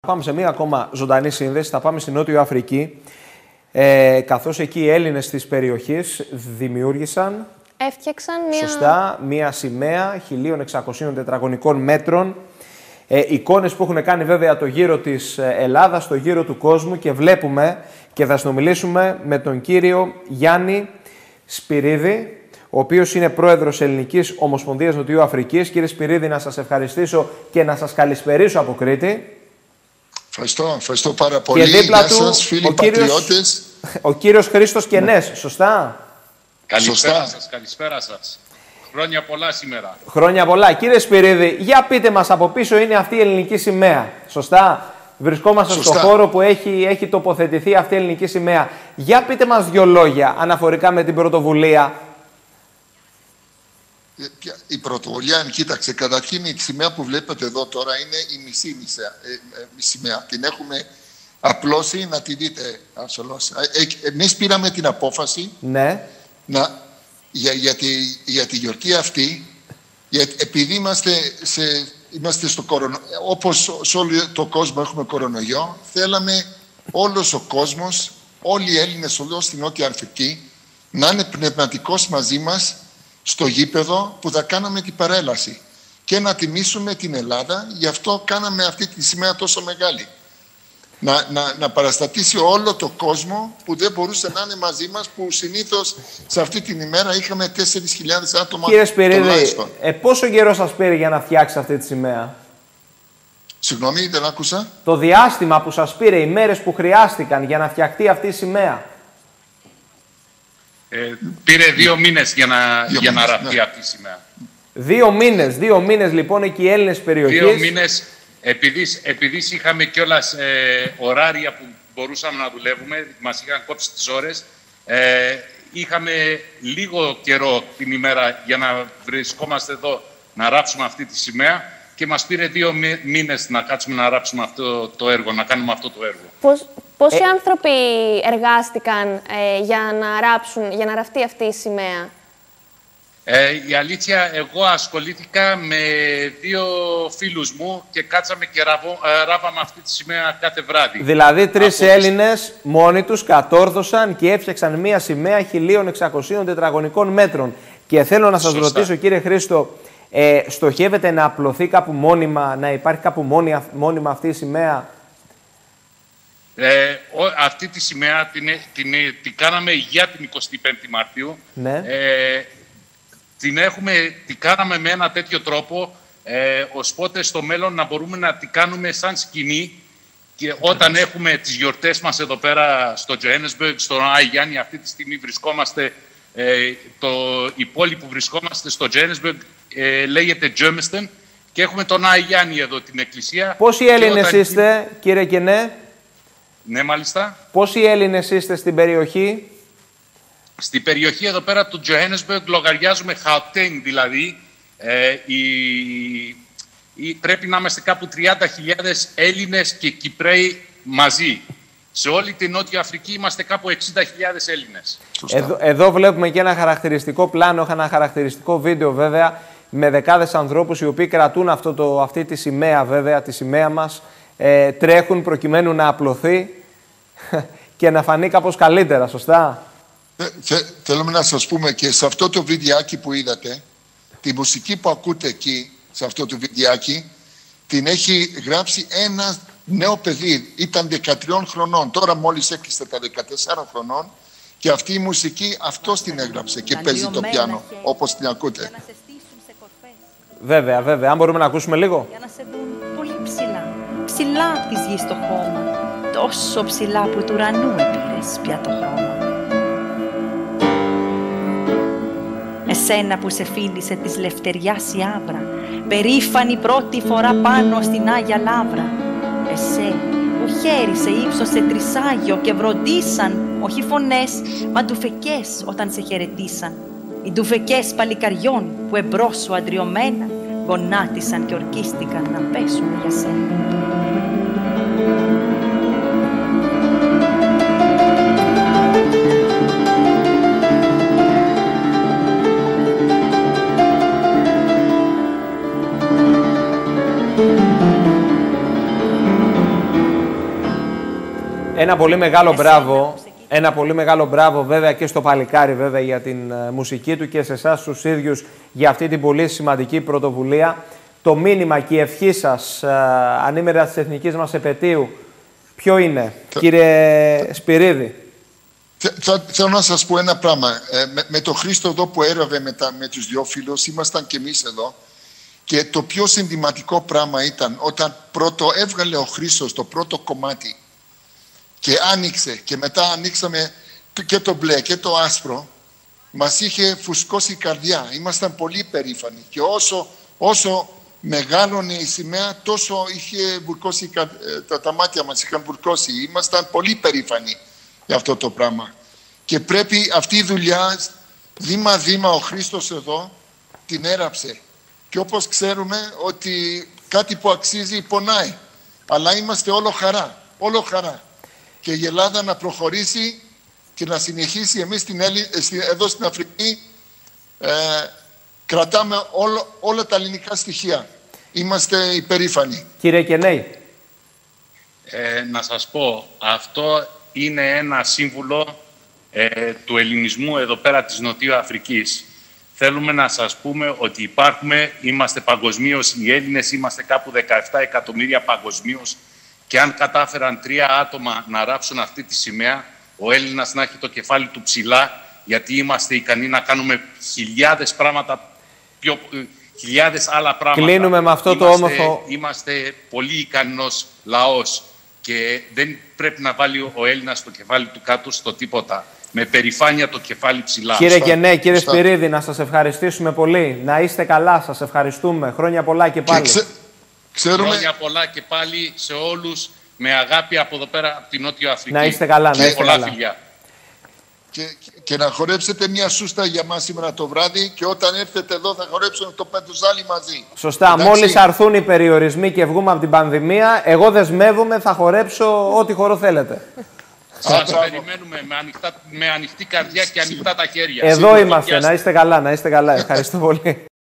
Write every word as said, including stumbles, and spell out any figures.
πάμε σε μία ακόμα ζωντανή σύνδεση. Θα πάμε στη Νότιο Αφρική. Ε, καθώς εκεί οι Έλληνες της περιοχής δημιούργησαν... Έφτιαξαν μία... Σωστά, μία σημαία χίλια εξακοσίων τετραγωνικών μέτρων. Ε, εικόνες που έχουν κάνει βέβαια το γύρο της Ελλάδας, το γύρο του κόσμου και βλέπουμε και θα συνομιλήσουμε με τον κύριο Γιάννη Σπυρίδη, ο οποίος είναι πρόεδρος Ελληνικής Ομοσπονδίας Νοτιού Αφρικής. Κύριε Σπυρίδη, να σας ευχαριστήσω και να σας καλησπερίσω από Κρήτη. Ευχαριστώ, ευχαριστώ πάρα πολύ. Και δίπλα Γεια του σας, φίλοι ο κύριος, πατριώτες. ο κύριος Χρήστος Κενές, σωστά. Καλησπέρα Σωστά. σας, καλησπέρα σας. Χρόνια πολλά σήμερα. Χρόνια πολλά. Κύριε Σπυρίδη, για πείτε μας, από πίσω είναι αυτή η ελληνική σημαία, σωστά. Βρισκόμαστε Σωστά. στον χώρο που έχει, έχει τοποθετηθεί αυτή η ελληνική σημαία. Για πείτε μας δύο λόγια αναφορικά με την πρωτοβουλία. Η πρωτοβουλία, κοίταξε, καταρχήν η σημαία που βλέπετε εδώ τώρα είναι η μισή μισέα, ε, ε, σημαία. Την έχουμε απλώσει, να τη δείτε ασφαλώς. Ε, ε, εμείς πήραμε την απόφαση Ναι. να, για, για, τη, για τη γιορτή αυτή, για, επειδή είμαστε, σε, είμαστε στο κορονοϊό, όπως σε όλο το κόσμο έχουμε κορονοϊό, θέλαμε όλος ο κόσμος, όλοι οι Έλληνες εδώ στην Νότια Αφρική, να είναι πνευματικός μαζί μας στο γήπεδο που θα κάναμε την παρέλαση και να τιμήσουμε την Ελλάδα. Γι' αυτό κάναμε αυτή τη σημαία τόσο μεγάλη. Να, να, να παραστατήσει όλο το κόσμο που δεν μπορούσε να είναι μαζί μας, που συνήθως σε αυτή την ημέρα είχαμε τέσσερις χιλιάδες άτομα. Κύριε Σπυρίδη, ε, πόσο καιρό σας πήρε για να φτιάξει αυτή τη σημαία? Συγγνώμη, δεν άκουσα. Το διάστημα που σας πήρε, οι μέρες που χρειάστηκαν για να φτιαχτεί αυτή η σημαία. Ε, πήρε δύο μήνες για να, Δύο για να μήνες, ραφτεί ναι. αυτή η σημαία. Δύο μήνες, δύο μήνες λοιπόν εκεί οι Έλληνες περιοχής. Δύο μήνες, επειδή, επειδή είχαμε κιόλας ε, ωράρια που μπορούσαμε να δουλεύουμε, μας είχαν κόψει τις ώρες, ε, είχαμε λίγο καιρό την ημέρα για να βρισκόμαστε εδώ να ράψουμε αυτή τη σημαία και μας πήρε δύο μήνες να κάτσουμε να ράψουμε αυτό το έργο, να κάνουμε αυτό το έργο. Πώς, πόσοι Ε... άνθρωποι εργάστηκαν ε, για να ράψουν, για να ραφτεί αυτή η σημαία? Ε, η αλήθεια, εγώ ασχολήθηκα με δύο φίλους μου και κάτσαμε και ραβώ, ε, ράβαμε αυτή τη σημαία κάθε βράδυ. Δηλαδή τρεις Από Έλληνες μόνοι τους κατόρθωσαν και έφτιαξαν μία σημαία χίλια εξακοσίων τετραγωνικών μέτρων. Και θέλω να σας Σωστά. ρωτήσω, κύριε Χρήστο, ε, στοχεύετε να απλωθεί κάπου μόνιμα, να υπάρχει κάπου μόνη, μόνιμα αυτή η σημαία? Ε, ο, αυτή τη σημαία την, την, την κάναμε για την εικοστή πέμπτη Μαρτίου. Ναι. Ε, την, έχουμε, την κάναμε με ένα τέτοιο τρόπο, ε, ώσπότε στο μέλλον να μπορούμε να την κάνουμε σαν σκηνή. Και όταν έχουμε τις γιορτές μας εδώ πέρα στο Johannesburg, στον Άι Γιάννη, αυτή τη στιγμή βρισκόμαστε, ε, το, η πόλη που βρισκόμαστε στο Johannesburg ε, λέγεται Germiston και έχουμε τον Άι Γιάννη εδώ, την εκκλησία. Πόσοι Έλληνες όταν... είστε, κύριε Κενέ? Ναι, μάλιστα. Πόσοι Έλληνες είστε στην περιοχή? Στην περιοχή εδώ πέρα του Johannesburg λογαριάζουμε Gauteng, δηλαδή ε, η, η, πρέπει να είμαστε κάπου τριάντα χιλιάδες Έλληνες και Κυπραίοι μαζί. Σε όλη την Νότια Αφρική είμαστε κάπου εξήντα χιλιάδες Έλληνες. Εδώ, εδώ βλέπουμε και ένα χαρακτηριστικό πλάνο, ένα χαρακτηριστικό βίντεο βέβαια, με δεκάδες ανθρώπους οι οποίοι κρατούν αυτό το, αυτή τη σημαία βέβαια, τη σημαία μας, ε, τρέχουν προκειμένου να απλωθεί και να φανεί κάπως καλύτερα, σωστά? Θε, θε, θέλουμε να σας πούμε και σε αυτό το βιντεάκι που είδατε, τη μουσική που ακούτε εκεί, σε αυτό το βιντεάκι, την έχει γράψει ένα νέο παιδί. Ήταν δεκατρία χρονών, τώρα μόλις έκλεισε τα δεκατέσσερα χρονών και αυτή η μουσική αυτός την έγραψε και παίζει το πιάνο, όπως την ακούτε. Βέβαια, βέβαια. Αν μπορούμε να ακούσουμε λίγο. Για να σε δουν πολύ ψηλά, ψηλά απ' της γης το χώμα, τόσο ψηλά που του ουρανού επήρες πια το χρώμα. Εσένα που σε φίλησε της λευτεριάς η άβρα, περήφανη πρώτη φορά πάνω στην Άγια Λαύρα. Εσέ που χέρι σε ύψωσε τρισάγιο και βροντίσαν, όχι φωνές, μα ντουφεκές όταν σε χαιρετήσαν. Οι ντουφεκές παλικαριών που εμπρός σου αντριωμένα γονάτισαν και ορκίστηκαν να πέσουν για σένα. Ένα πολύ μεγάλο μπράβο. Ένα πολύ μεγάλο μπράβο βέβαια και στο παλικάρι βέβαια για την uh, μουσική του και σε εσάς τους ίδιους για αυτή την πολύ σημαντική πρωτοβουλία. Το μήνυμα και η ευχή σας uh, ανήμερα της εθνικής μας επετείου ποιο είναι, Θε... κύριε Σπυρίδη? Θέλω να σας πω ένα πράγμα. Ε, με, με τον Χρήστο εδώ που έραβε με, τα, με τους δυο φίλους, ήμασταν και εμείς εδώ. Και το πιο συνδυματικό πράγμα ήταν όταν πρώτο έβγαλε ο Χρήστος το πρώτο κομμάτι και άνοιξε και μετά ανοίξαμε και το μπλε και το άσπρο, μας είχε φουσκώσει η καρδιά. Ήμασταν πολύ περήφανοι και όσο, όσο μεγάλωνε η σημαία τόσο είχε βουρκώσει, τα, τα μάτια μας είχαν βουρκώσει. Ήμασταν πολύ περήφανοι για αυτό το πράγμα. Και πρέπει αυτή η δουλειά βήμα-βήμα ο Χρήστος εδώ την έραψε. Και όπως ξέρουμε ότι κάτι που αξίζει πονάει. Αλλά είμαστε όλο χαρά, όλο χαρά. Και η Ελλάδα να προχωρήσει και να συνεχίσει. Εμείς στην Έλλη, εδώ στην Αφρική ε, κρατάμε όλο, όλα τα ελληνικά στοιχεία. Είμαστε υπερήφανοι. Κύριε Κενέη. Ε, να σας πω, αυτό είναι ένα σύμβουλο ε, του ελληνισμού εδώ πέρα της Νοτιού Αφρικής. Θέλουμε να σας πούμε ότι υπάρχουμε, είμαστε παγκοσμίως, οι Έλληνες είμαστε κάπου δεκαεπτά εκατομμύρια παγκοσμίως και αν κατάφεραν τρία άτομα να ράψουν αυτή τη σημαία, ο Έλληνας να έχει το κεφάλι του ψηλά, γιατί είμαστε ικανοί να κάνουμε χιλιάδες πράγματα, πιο, χιλιάδες άλλα πράγματα. Κλείνουμε με αυτό είμαστε, το όμορφο... Είμαστε πολύ ικανός λαός και δεν πρέπει να βάλει ο Έλληνας το κεφάλι του κάτω στο τίποτα. Με περηφάνεια το κεφάλι ψηλά. Κύριε Κενέ, κύριε Σπυρίδη, να σας ευχαριστήσουμε πολύ. Να είστε καλά, σας ευχαριστούμε. Χρόνια πολλά και πάλι. Και ξε... Ξέρουμε... Χρόνια πολλά και πάλι σε όλους, με αγάπη από εδώ πέρα, από την Νότιο Αφρική. Να είστε καλά, να είστε πολλά καλά. Φιλιά. Και, και να χορέψετε μια σούστα για μας σήμερα το βράδυ και όταν έρθετε εδώ θα χορέψουμε το πεντουζάλι μαζί. Σωστά. Εντάξει. Μόλις αρθούν οι περιορισμοί και βγούμε από την πανδημία, εγώ δεσμεύομαι, θα χορέψω ό,τι χορό θέλετε. Σας περιμένουμε με, ανοιχτά, με ανοιχτή καρδιά και ανοιχτά τα χέρια. Εδώ είμαστε. Να είστε καλά, να είστε καλά. Ευχαριστώ πολύ.